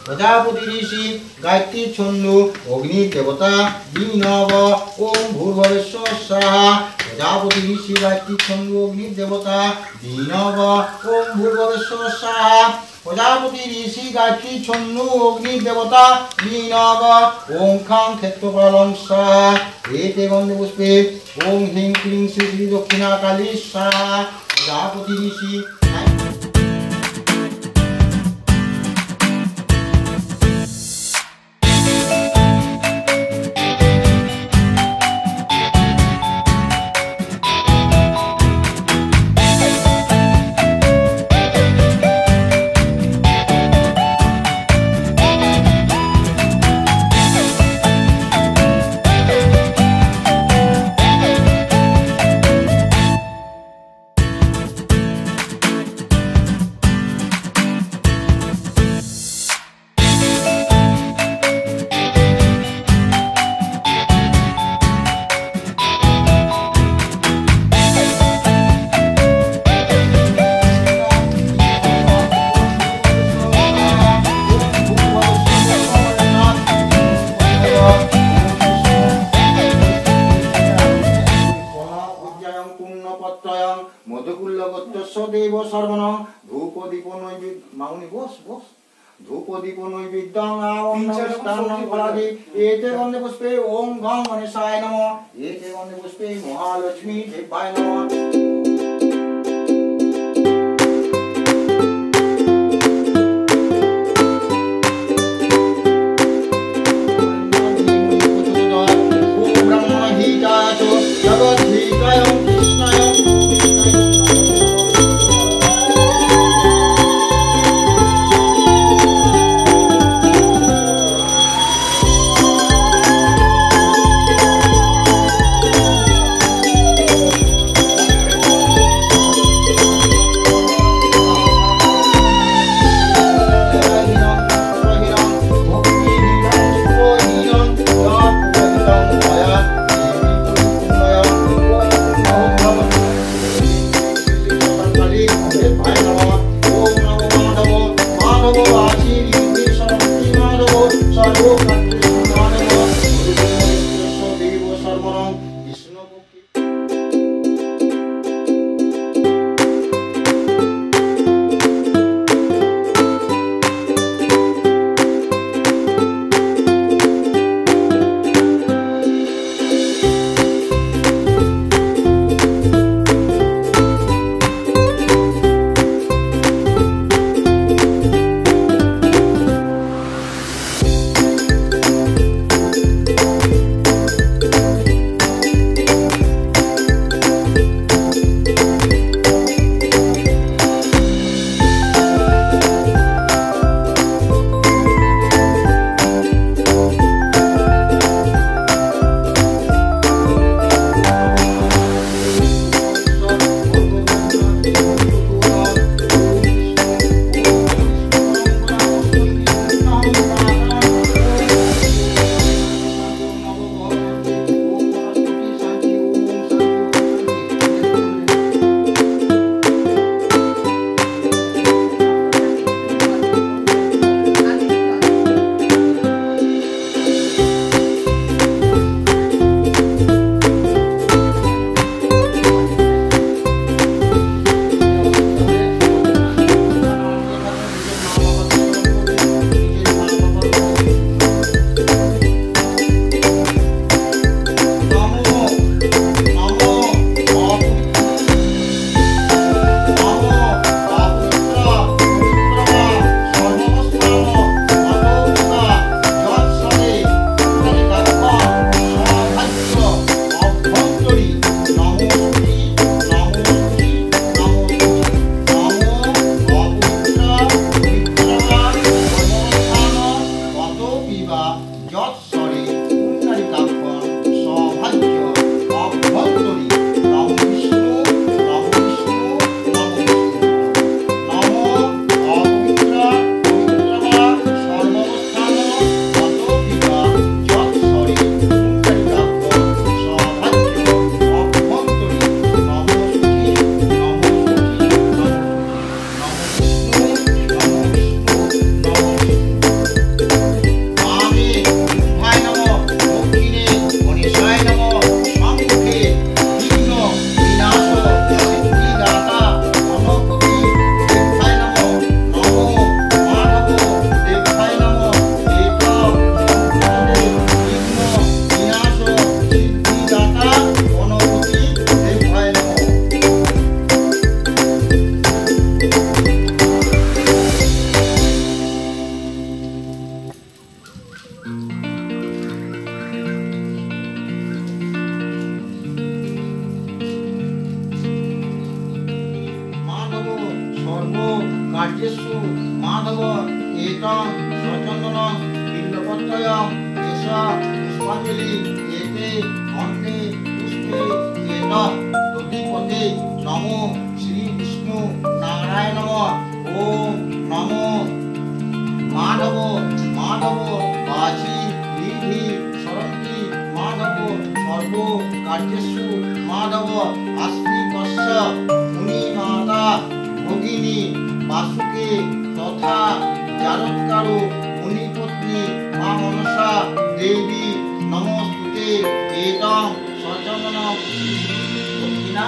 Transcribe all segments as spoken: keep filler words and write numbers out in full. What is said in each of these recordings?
प्रजापति ऋषि गायत्री छंदो अग्नि देवता दीनव ओम भूर्भुवस्सुः स्वाहा प्रजापति ऋषि गायत्री छंदो अग्नि देवता दीनव ओम भूर्भुवस्सुः स्वाहा प्रजापति ऋषि गायत्री छंदो अग्नि देवता दीनव ओम खां क्षेत्रपालं स्वाहा एते गंधे पुष्पे ओम ह्रीं क्लीं श्री श्री दक्षिणा काली स्वाहा प्रजापति ऋषि ओम गं गणेशाय नमः एते गंधे पुष्पे महालक्ष्मी देवाय नमः কার্যেষু মাধব এতং সচন্দনং বিল্লপত্রয়ং এষ পুষ্পাঞ্জলি এতে অন্তে পুষ্পে এতঃ প্রতিপদে নমো শ্রী বিষ্ণু নারায়ণ ওম নমো মাধব মাধব বাজি বিধি সরন্তি মাধব সর্ব কার্যেষু মাধব আস্তি কস্য মুনি মাতা ভগিনী বাসুকে তথা জারৎকারো মুনিপত্নী মা মনসা দেবী নমস্তুতে এতং সচন্দনং দক্ষিণা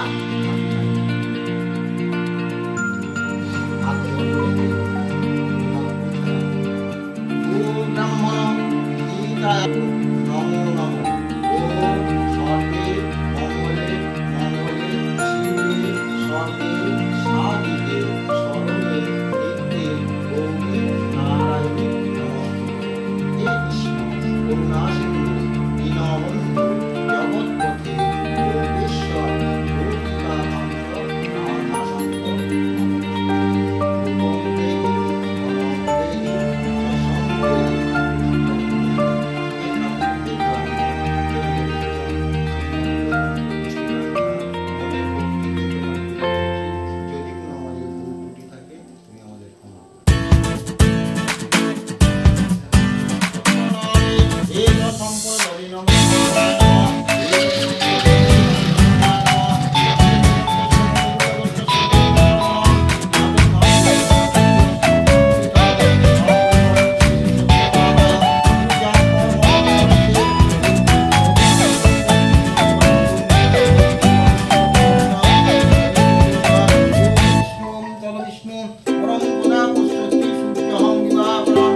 নমো নমো ওম সর্বে মঙ্গলে মঙ্গলে শিবে সর্বে সাধিকে সরলে নিত্যে গৌরী নারায়ণে নমস্তুতে। হে কৃষ্ণ করুণা সিন্ধু দীনবন্ধু জগৎপতে যোগেশ্বর গোপিকাকান্ত রাধাকান্ত নমস্তুতে। Viva